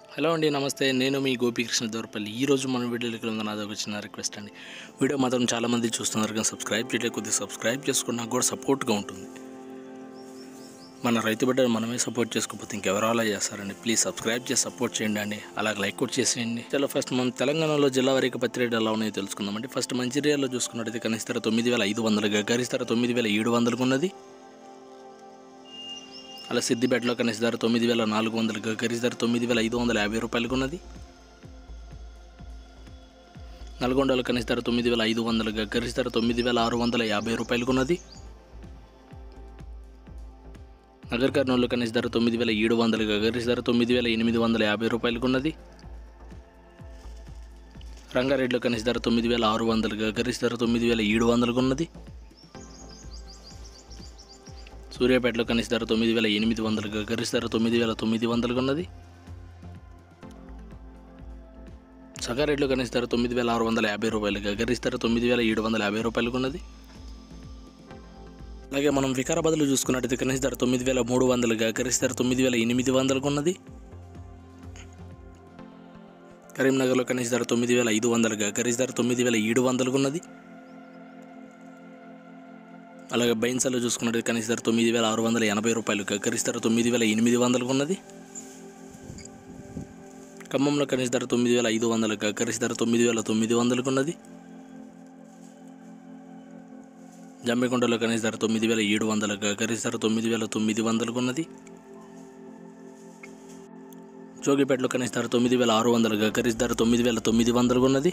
Hello అండి, నమస్తే. నేను మీ గోపీకృష్ణ దూరపల్లి. ఈరోజు మన వీడియోలోకి వెళ్దాం. నాది ఒక చిన్న రిక్వెస్ట్ అండి. వీడియో మాత్రం చాలామంది చూస్తున్నారు కానీ సబ్స్క్రైబ్ చేయలేదు. కొద్దిగా సబ్స్క్రైబ్ చేసుకున్నా కూడా సపోర్ట్గా ఉంటుంది. మన రైతు బిడ్డలు మనమే సపోర్ట్ చేసుకోకపోతే ఇంకెవరు అలా చేస్తారండి. ప్లీజ్ సబ్స్క్రైబ్ చేసి సపోర్ట్ చేయండి అండి. అలాగే లైక్ కూడా చేసేయండి. చలో ఫస్ట్ మనం తెలంగాణలో జిల్లా వారీగా పత్తి రేట్లు ఎలా ఉన్నాయో తెలుసుకుందామండి. ఫస్ట్ మంచిర్యాలలో చూసుకున్నట్టయితే కనిష్ట ధర 9,500, గరిష్ట ధర 9,700 ఉన్నది. అలా సిద్దిపేటలో కనిష్ట ధర 9,400, గరిష్ట ధర 9,550 రూపాయలకు ఉన్నది. నల్గొండలో కనిష్ట ధర 9,500, గరిష్ట ధర 9,650 రూపాయలకు ఉన్నది. నగర్ కర్నూలులో కనిష్ట ధర 9,700, గరిష్ట ధర 9,850 రూపాయలకు ఉన్నది. రంగారెడ్డిలో కనిష్ట ధర 9,600, గరిష్ట ధర 9,700 ఉన్నది. సూర్యాపేటలో కనిష్ట ధర 9,800, గరిష్ట ధర 9,900 ఉన్నది. సంగారెడ్డిలో కనిష్ట ధర 9,650 రూపాయలు, గరిష్ట ధర 9,750 రూపాయలకు ఉన్నది. అలాగే మనం వికారాబాద్లో చూసుకున్నట్టయితే కనిష్ట ధర 9,300, గరిష్ట ధర 9,800 ఉన్నది. కరీంనగర్లో కనిష్ట ధర 9,500, గరిష్ట ధర 9,700 ఉన్నది. అలాగే బైన్సాలో చూసుకున్నట్టు కనిష్ట ధర 9,680 రూపాయలు, గరిష్ట ధర 9,800 ఉన్నది. ఖమ్మంలో కనిష్ట ధర 9,500, గరిష్ట ధర 9,900 ఉన్నది. జమ్మికొండలో కనిష్ట ధర 9,700, గరిష్ట ధర 9,900 ఉన్నది. జోగిపేటలో కనిష్ట ధర 9,600, గరిష్ట ధర 9,900 ఉన్నది.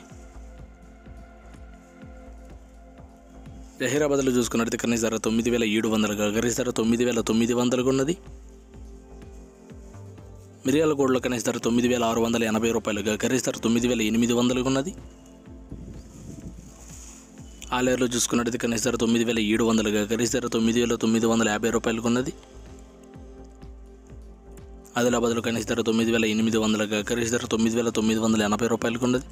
జహీరాబాద్లో చూసుకున్నట్లయితే కనీస ధర 9,700, గరిష్ట ధర 9,900 ఉన్నది. మిర్యాలగూడలో కనీస ధర 9,680 రూపాయలు, గరిష్ట ధర 9,800 ఉన్నది. ఆలేరులో చూసుకున్నట్లయితే కనీస ధర 9,700, గరిష్ట ధర 9,950 రూపాయలకు ఉన్నది. ఆదిలాబాద్లో కనీస ధర 9,800, గరిష్ట ధర 9,980 రూపాయలకు ఉన్నది.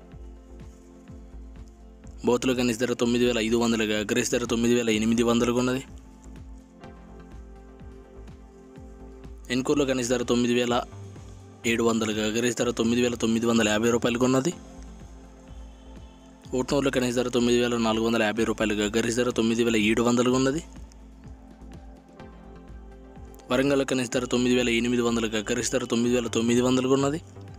బోతులో కనిష్ట ధర 9,500, గరిష్ట ధర 9,800 ఉన్నది. ఎన్కూరులో కనిష్ట ధర 9,700, గరిష్ట ధర 9,950 రూపాయలకు ఉన్నది. ఊట్నూరులో కనిష్ట ధర 9,450 రూపాయలు, గరిష్ట ధర 9,700 ఉన్నది. వరంగల్లో కనిష్ట ధర 9,800, గరిష్ట ధర 9,900 ఉన్నది.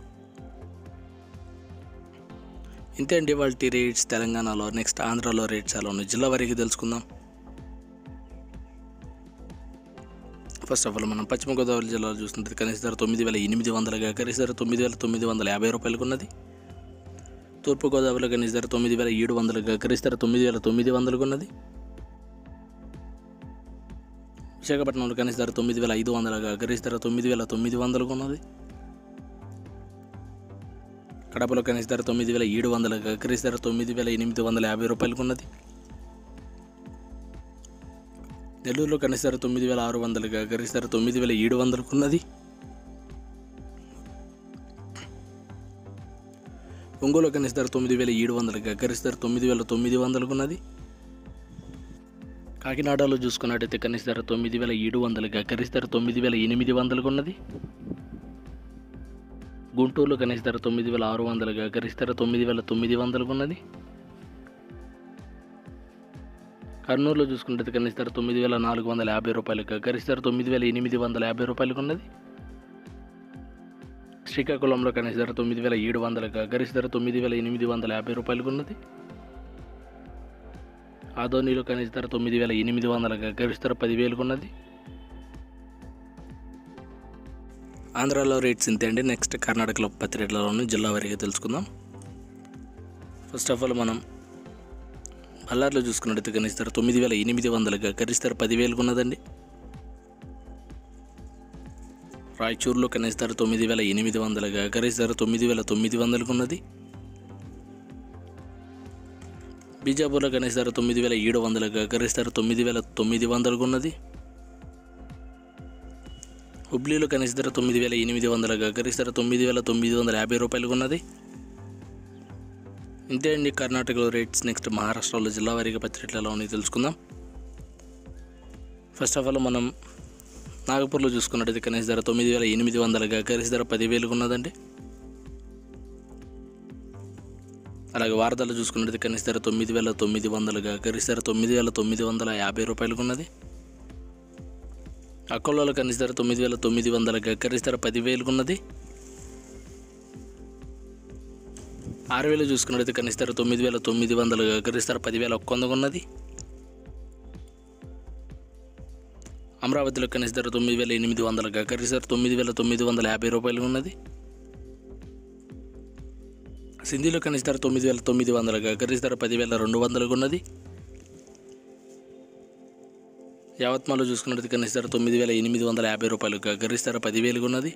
ఇంతే అండి వాళ్ళ రేట్స్ తెలంగాణలో. నెక్స్ట్ ఆంధ్రాలో రేట్స్ ఎలా ఉన్నాయి జిల్లా వారీగా తెలుసుకుందాం. ఫస్ట్ ఆఫ్ ఆల్ మనం పశ్చిమ గోదావరి జిల్లాలో చూస్తుంటే కనిష్ట ధర 9,800, గరిష్ట ధర 9,950 రూపాయలకు ఉన్నది. తూర్పుగోదావరిలో కనిష్ట ధర 9,700, గరిష్ట ధర 9,900 ఉన్నది. విశాఖపట్నంలో కనిష్ట ధర 9,500, గరిష్ట ధర 9,900 ఉన్నది. కడపలో కనిష్ట ధర 9,700, గరిష్ట ధర 9,850 రూపాయలకు ఉన్నది. నెల్లూరులో కనిష్ట ధర 9,600, గరిష్ట ధర 9,700 ఉన్నది. ఒంగోలు కనిష్ట ధర 9,700, గరిష్ట ధర 9,900 ఉన్నది. కాకినాడలో చూసుకున్నట్టయితే కనిష్ట ధర 9,700, గరిష్ట ధర 9,800 ఉన్నది. గుంటూరులో కనిష్ట ధర 9,600, గరిష్ట ధర 9,900 ఉన్నది. కర్నూలులో చూసుకుంటే కనిష్ట ధర 9,450 రూపాయలు, గరిష్ట ధర 9,850 రూపాయలకు ఉన్నది. శ్రీకాకుళంలో కనిష్ట ధర 9,700, గరిష్ట ధర 9,850 రూపాయలకు ఉన్నది. ఆదోనిలో కనిష్ట ధర 9,800, గరిష్ట ధర 10,000 ఉన్నది. ఆంధ్రాలో రేట్స్ ఇంతే అండి. నెక్స్ట్ కర్ణాటకలో పత్తి రేట్లలోని జిల్లా వారీగా తెలుసుకుందాం. ఫస్ట్ ఆఫ్ ఆల్ మనం బళ్ళారిలో చూసుకున్నట్టయితే కనిష్ట ధర 9,800, గరిష్ట ధర 10,000 ఉన్నదండి. రాయచూరులో కనిష్ట ధర 9,800, గరిష్ట ధర 9,900 ఉన్నది. బీజాపూర్లో కనిష్ట ధర 9,700, గరిష్ట ధర 9,900 ఉన్నది. హుబ్లీలో కనిష్ట ధర 9,800, గరిష్ట ధర 9,950 రూపాయలకు ఉన్నది. ఇంతే అండి కర్ణాటకలో రేట్స్. నెక్స్ట్ మహారాష్ట్రలో జిల్లా వారీగా పత్తి రేట్లు ఎలా ఉన్నాయో తెలుసుకుందాం. ఫస్ట్ ఆఫ్ ఆల్ మనం నాగపూర్లో చూసుకున్నట్టయితే కనీస ధర 9,800గా, గరిష్ట ధర 10,000 ఉన్నదండి. అలాగే వారధాలో చూసుకున్నట్టయితే కనీస ధర 9,900గా, గరిష్ట ధర 9,950 రూపాయలకు ఉన్నది. అకోలాలో కనీస ధర 9,900గా, గరిష్ట ధర 10,000 ఉన్నది. ఆరువేలు చూసుకున్నట్టయితే కనీస ధర 9,900గా, గరిష్ట ధర 10,100 ఉన్నది. అమరావతిలో కనీస ధర 9,800గా, గరిష్ట ధర 9,950 రూపాయలు ఉన్నది. సింధీలో కనీస ధర 9,900గా, గరిష్ట ధర 10,200 ఉన్నది. యావత్మాలో చూసుకున్నట్టు కనీస ధర 9,850 రూపాయలుగా, గరిష్ట ధర 10,000 ఉన్నది.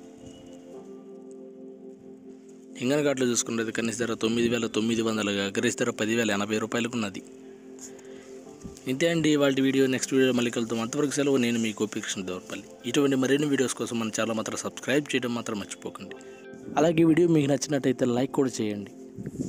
హింగనఘాట్లో చూసుకున్నట్టు కనీస ధర 9,900గా, గరిష్ట ధర 10,080 రూపాయలకు ఉన్నది. ఇంతే అండి వాళ్ళ వీడియో. నెక్స్ట్ వీడియో మళ్ళీ కలుద్దాం. అంతవరకు సెలవు. నేను మీ గోపీకృష్ణ దేవరపల్లి. ఇటువంటి మరిన్ని వీడియోస్ కోసం మన ఛానల్ మాత్రం సబ్స్క్రైబ్ చేయడం మాత్రం మర్చిపోకండి. అలాగే వీడియో మీకు నచ్చినట్టయితే లైక్ కూడా చేయండి.